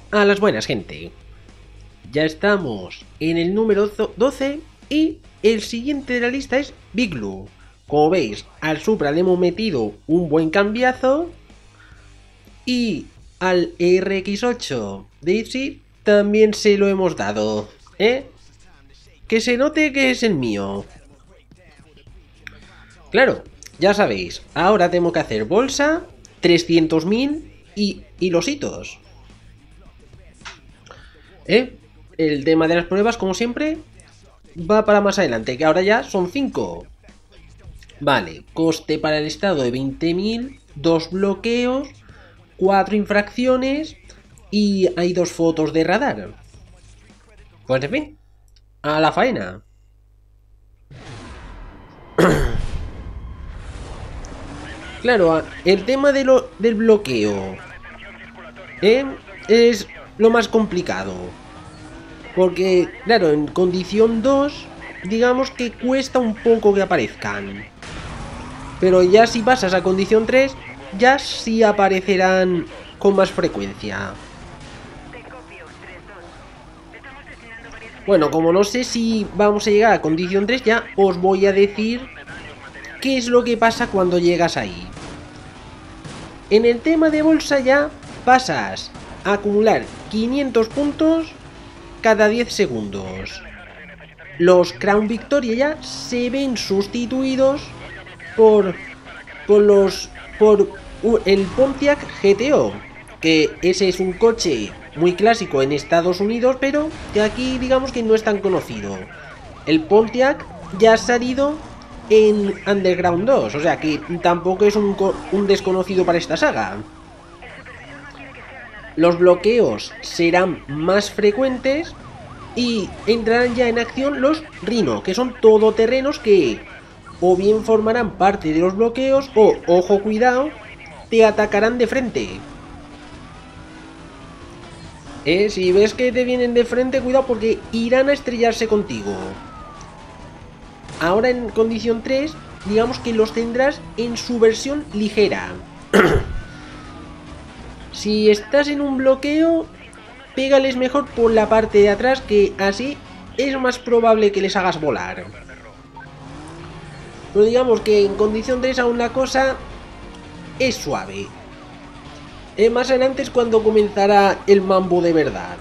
A las buenas, gente. Ya estamos en el número 12 y el siguiente de la lista es Big Blue. Como veis, al Supra le hemos metido un buen cambiazo y al RX8 de Ipsy también se lo hemos dado, que se note que es el mío. Claro, ya sabéis, ahora tengo que hacer bolsa, 300.000 y los hitos. El tema de las pruebas, como siempre, va para más adelante, que ahora ya son 5. Vale, coste para el estado de 20.000, 2 bloqueos, 4 infracciones y hay 2 fotos de radar. Pues en fin, a la faena. Claro, el tema del bloqueo es lo más complicado. Porque, claro, en condición 2, digamos que cuesta un poco que aparezcan. Pero ya si pasas a condición 3, ya sí aparecerán con más frecuencia. Bueno, como no sé si vamos a llegar a condición 3, ya os voy a decir qué es lo que pasa cuando llegas ahí. En el tema de bolsa ya pasas a acumular 500 puntos cada 10 segundos. Los Crown Victoria ya se ven sustituidos por el Pontiac GTO, que ese es un coche muy clásico en Estados Unidos, pero que aquí digamos que no es tan conocido. El Pontiac ya ha salido en Underground 2, o sea que tampoco es un desconocido para esta saga. Los bloqueos serán más frecuentes y entrarán ya en acción los Rhino, que son todoterrenos que o bien formarán parte de los bloqueos o, ojo cuidado, te atacarán de frente. Si ves que te vienen de frente, cuidado porque irán a estrellarse contigo. Ahora en condición 3, digamos que los tendrás en su versión ligera. Si estás en un bloqueo, pégales mejor por la parte de atrás, que así es más probable que les hagas volar. Pero digamos que en condición 3 aún la cosa es suave. Más adelante es cuando comenzará el mambo de verdad.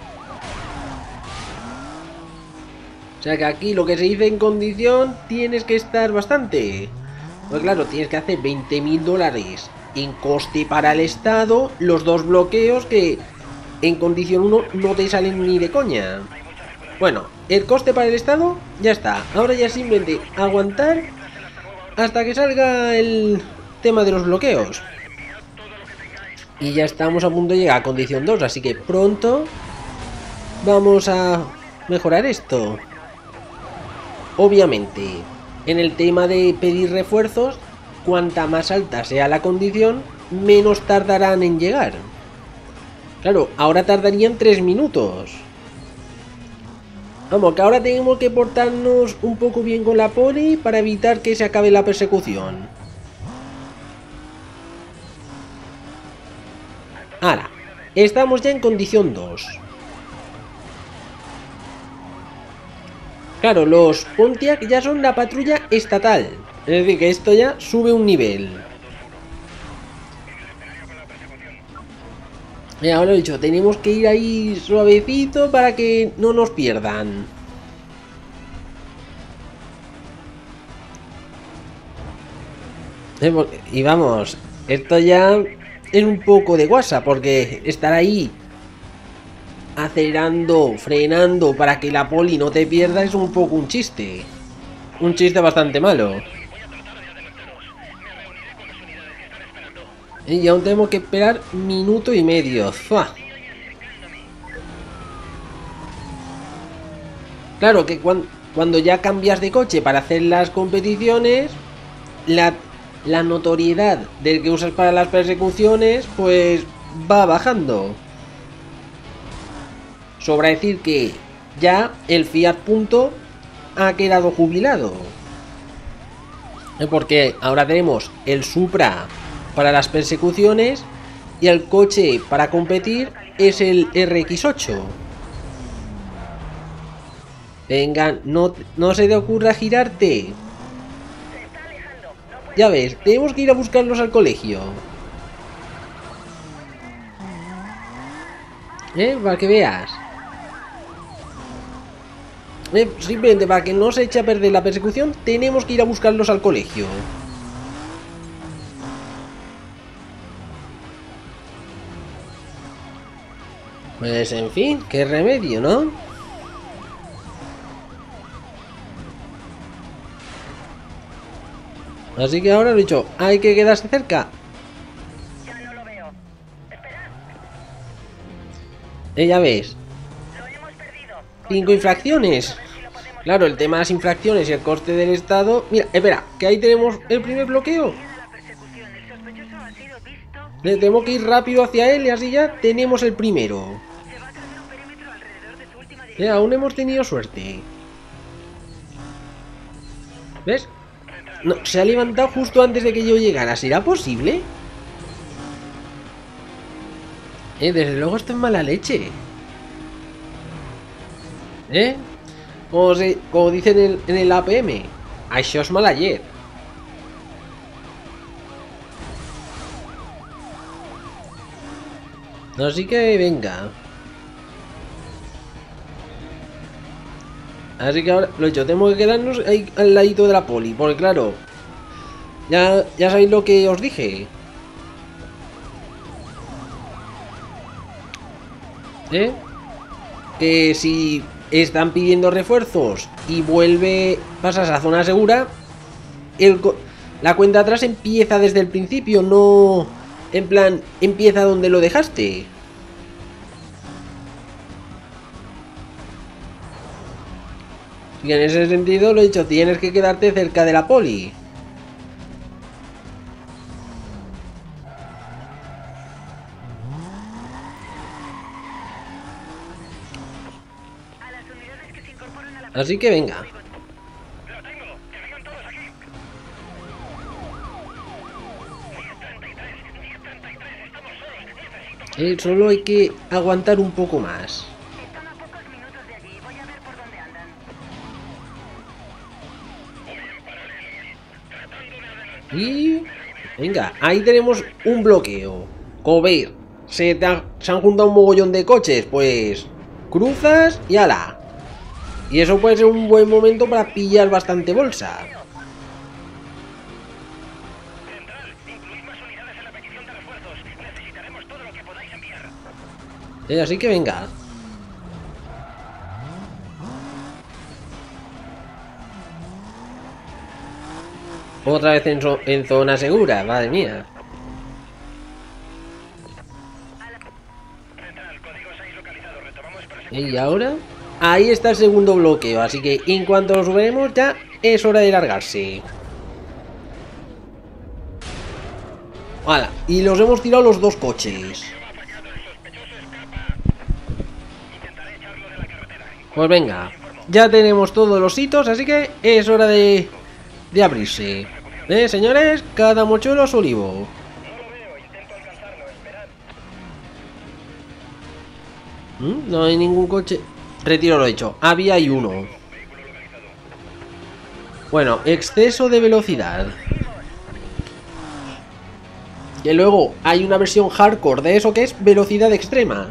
O sea que aquí lo que se dice en condición tienes que estar bastante. Pues claro, tienes que hacer 20.000 dólares en coste para el Estado, los 2 bloqueos que en condición 1 no te salen ni de coña. Bueno, el coste para el Estado ya está. Ahora ya simplemente aguantar hasta que salga el tema de los bloqueos. Y ya estamos a punto de llegar a condición 2, así que pronto vamos a mejorar esto. Obviamente, en el tema de pedir refuerzos, cuanta más alta sea la condición, menos tardarán en llegar. Claro, ahora tardarían 3 minutos. Vamos, que ahora tenemos que portarnos un poco bien con la poli para evitar que se acabe la persecución. Ahora, estamos ya en condición 2. Claro, los Pontiac ya son la patrulla estatal. Es decir, que esto ya sube un nivel. Ya os lo he dicho, tenemos que ir ahí suavecito para que no nos pierdan. Y vamos, esto ya es un poco de guasa, porque estar ahí acelerando, frenando para que la poli no te pierda es un poco un chiste. Un chiste bastante malo. Y aún tenemos que esperar minuto y medio. ¡Fua! Claro que cuando ya cambias de coche para hacer las competiciones, la notoriedad del que usas para las persecuciones pues va bajando. Sobra decir que ya el Fiat Punto ha quedado jubilado. Porque ahora tenemos el Supra para las persecuciones Y el coche para competir es el RX8. Venga, no se te ocurra girarte. Ya ves, tenemos que ir a buscarlos al colegio. Para que veas. Simplemente para que no se eche a perder la persecución, tenemos que ir a buscarlos al colegio. Pues en fin, qué remedio, ¿no? Así que ahora lo he dicho, hay que quedarse cerca. Ya no lo veo. Espera. Ya ves, Lo hemos perdido. 5 infracciones. A ver si lo podemos... Claro, el tema de las infracciones y el coste del estado. Mira, espera, que ahí tenemos el primer bloqueo. Sigue la persecución. El sospechoso ha sido visto. Le tenemos que ir rápido hacia él y así ya tenemos el primero. Se va a trazar un perímetro alrededor de su última dirección. Aún hemos tenido suerte. ¿Ves? No, se ha levantado justo antes de que yo llegara. ¿Será posible? Desde luego esto es mala leche. Como dicen en el APM. Això es mala llet. Así que venga. Así que ahora lo he hecho, tenemos que quedarnos ahí al ladito de la poli. Porque claro, ya sabéis lo que os dije. Que si están pidiendo refuerzos y pasas a zona segura, la cuenta atrás empieza desde el principio, no en plan empieza donde lo dejaste. Y en ese sentido lo he dicho, tienes que quedarte cerca de la poli. A las unidades que se incorporan a la... Así que venga. Lo tengo. Que vengan todos aquí. 10:33. Estamos solos. Necesito más. Solo hay que aguantar un poco más. Están a pocos minutos de allí. Voy a ver por dónde andan. Y... venga, ahí tenemos un bloqueo. Como veis, se han juntado un mogollón de coches. Pues cruzas y ala. Y eso puede ser un buen momento para pillar bastante bolsa. Central, incluid más unidades en la petición de refuerzos. Necesitaremos todo lo que podáis enviar. Así que venga. Otra vez en zona segura, madre mía. Central, código 6 localizado. Retomamos persecución. Y ahora, ahí está el segundo bloqueo. Así que en cuanto lo subiremos ya es hora de largarse. Hala, y los hemos tirado los dos coches. Pues venga, ya tenemos todos los hitos, así que es hora de abrirse. Señores, cada mochuelo a su olivo. No lo veo. Intento alcanzarlo. Esperad. No hay ningún coche. Retiro lo hecho. Había hay uno. Bueno, exceso de velocidad. Que luego hay una versión hardcore de eso que es velocidad extrema.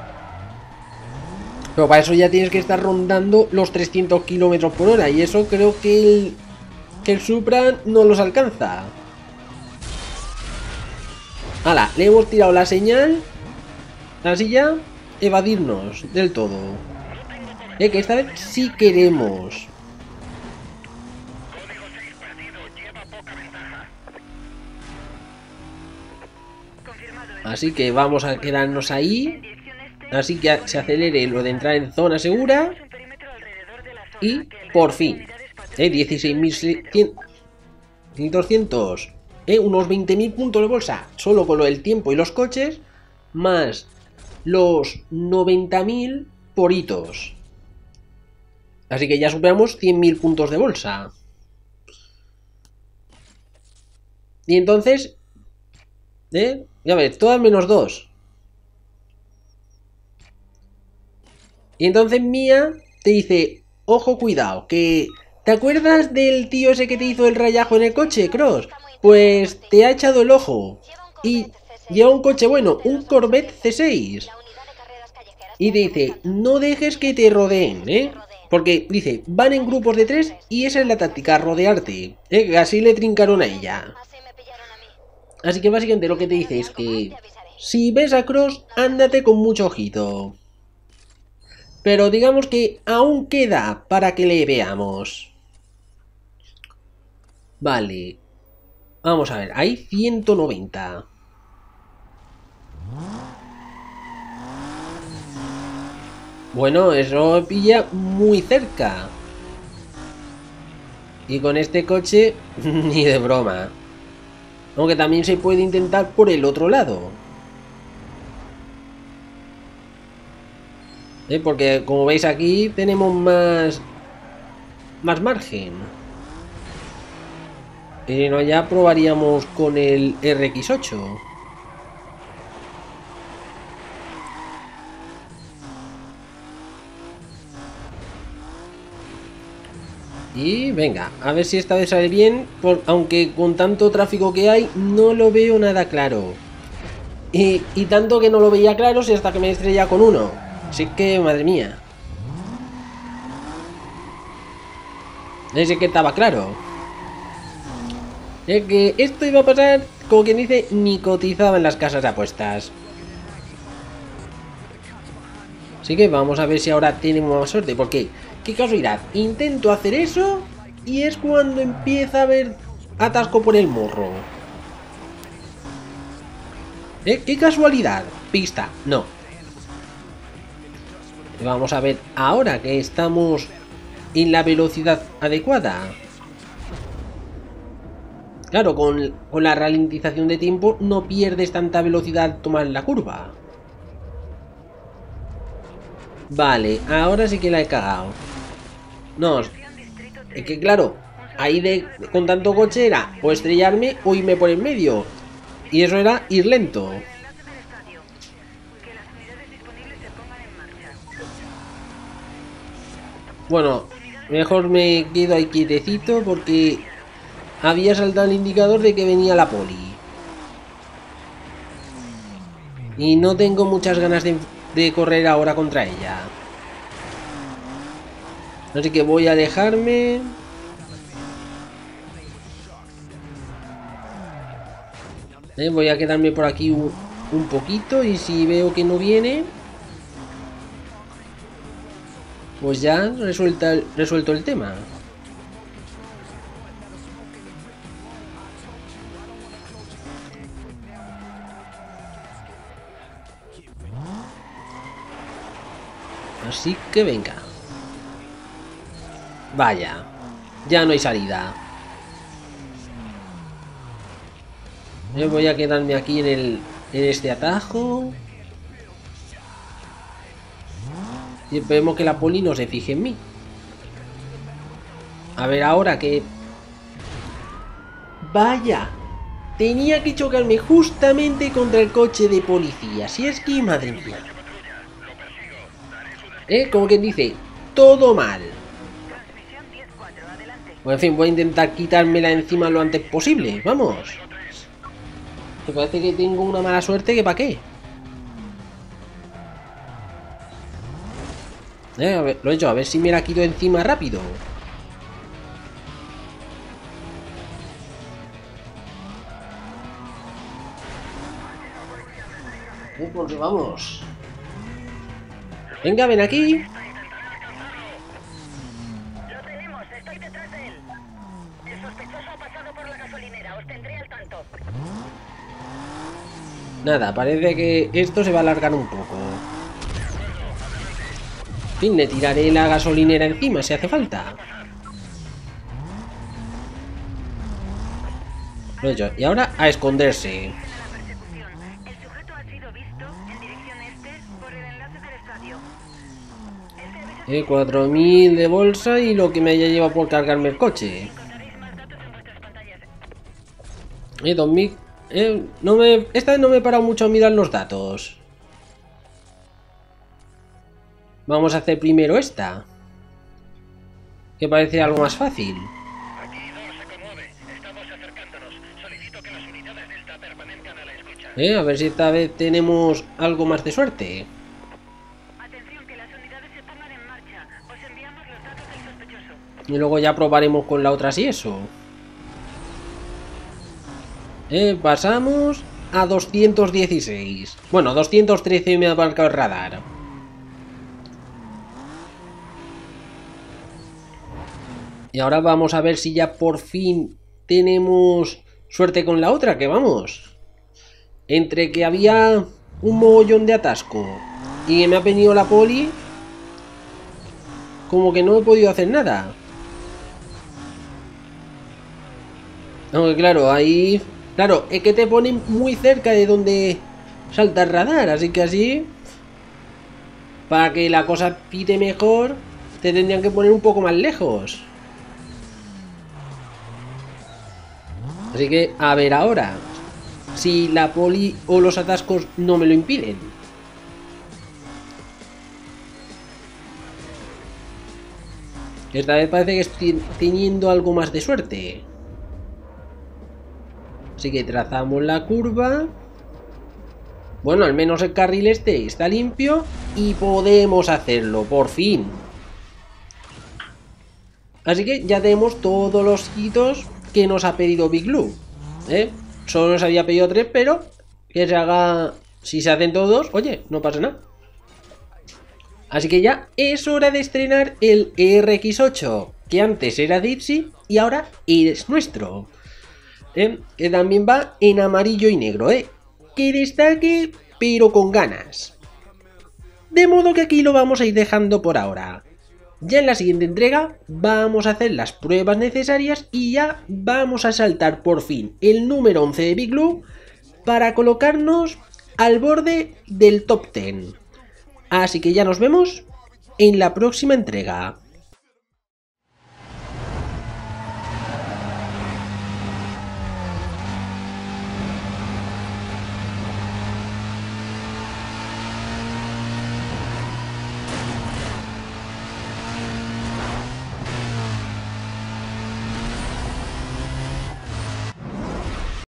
Pero para eso ya tienes que estar rondando los 300 km por hora. Y eso creo que el Supra no los alcanza. Hala, le hemos tirado la señal. Así ya, evadirnos del todo. Que esta vez sí queremos. Código 6 perdido. Lleva poca ventaja. Confirmado. Así que vamos a quedarnos ahí. Dirección este. Así que se acelere lo de entrar en zona segura. Un perímetro alrededor de la zona. Y Que el por resto de fin. unidades patrullen 16.200. Unos 20.000 puntos de bolsa. Solo con lo del tiempo y los coches. Más los 90.000 por hitos. Así que ya superamos 100.000 puntos de bolsa. Y entonces Ya ves, todas menos 2. Y entonces Mía te dice, ojo, cuidado, que... ¿Te acuerdas del tío ese que te hizo el rayajo en el coche, Cross? Pues te ha echado el ojo. Y lleva un coche bueno, un Corvette C6. Y te dice, no dejes que te rodeen, Porque dice, van en grupos de 3 y esa es la táctica, rodearte. Así le trincaron a ella. Así que básicamente lo que te dice es que si ves a Cross, ándate con mucho ojito. Pero digamos que aún queda para que le veamos. Vale. Vamos a ver, hay 190. Bueno, eso pilla muy cerca. Y con este coche, ni de broma. Aunque también se puede intentar por el otro lado. Porque como veis aquí tenemos más margen. Y si no, ya probaríamos con el RX8. Y venga, a ver si esta vez sale bien, aunque con tanto tráfico que hay, no lo veo nada claro. Y tanto que no lo veía claro, si hasta que me estrella con uno. Así que, madre mía. Ese que estaba claro. Es que esto iba a pasar, como quien dice, ni cotizaba en las casas de apuestas. Así que vamos a ver si ahora tenemos más suerte, porque... qué casualidad, intento hacer eso y es cuando empieza a haber atasco por el morro. Qué casualidad. Pista, no. Vamos a ver ahora que estamos en la velocidad adecuada. Claro, con la ralentización de tiempo no pierdes tanta velocidad al tomar la curva. Vale, ahora sí que la he cagado. No, es que claro, ahí con tanto coche era o estrellarme o irme por el medio. Y eso era ir lento. Bueno, mejor me quedo ahí quietecito porque había saltado el indicador de que venía la poli. Y no tengo muchas ganas de correr ahora contra ella. Así que voy a alejarme. Voy a quedarme por aquí un poquito y si veo que no viene, pues ya resuelto el tema. Así que venga. Vaya, ya no hay salida. Yo voy a quedarme aquí en este atajo. Y esperemos que la poli no se fije en mí. A ver ahora que... Vaya, tenía que chocarme justamente contra el coche de policía. Si es que, madre mía. Como quien dice, todo mal. Bueno, en fin, voy a intentar quitármela encima lo antes posible. Vamos. Me parece que tengo una mala suerte que pa' qué. A ver, lo he hecho, a ver si me la quito encima rápido. Porque vamos. Venga, ven aquí. Lo tenemos, estoy detrás de él. El sospechoso ha pasado por la gasolinera, os tendré al tanto. Nada, parece que esto se va a alargar un poco. En fin, le tiraré la gasolinera encima si hace falta. Lo he hecho. Y ahora a esconderse. 4.000 de bolsa y lo que me haya llevado por cargarme el coche. 2.000 Esta vez no me he parado mucho a mirar los datos. Vamos a hacer primero esta, que parece algo más fácil. Aquí 2 Eco 9. Estamos acercándonos. Solicito que las unidades Delta permanezcan a la escucha. A ver si esta vez tenemos algo más de suerte. Atención, que las unidades se pongan en marcha. Os enviamos los datos del sospechoso. Y luego ya probaremos con la otra si eso. Pasamos a 216. Bueno, 213 me ha marcado el radar. Y ahora vamos a ver si ya por fin tenemos suerte con la otra, que vamos. Entre que había un mogollón de atasco y me ha venido la poli, como que no he podido hacer nada. Aunque claro, ahí... Claro, es que te ponen muy cerca de donde salta el radar, así que así... Para que la cosa pite mejor, te tendrían que poner un poco más lejos. Así que, a ver ahora, si la poli o los atascos no me lo impiden. Esta vez parece que estoy teniendo algo más de suerte. Así que trazamos la curva. Bueno, al menos el carril este está limpio y podemos hacerlo, por fin. Así que ya tenemos todos los hitos que nos ha pedido Big Blue. Solo nos había pedido 3, pero que se haga... Si se hacen todos, oye, no pasa nada. Así que ya es hora de estrenar el RX8, que antes era Dipsy y ahora es nuestro. Que también va en amarillo y negro, que destaque, pero con ganas. De modo que aquí lo vamos a ir dejando por ahora. Ya en la siguiente entrega vamos a hacer las pruebas necesarias y ya vamos a saltar por fin el número 11 de Big Blue para colocarnos al borde del top 10. Así que ya nos vemos en la próxima entrega.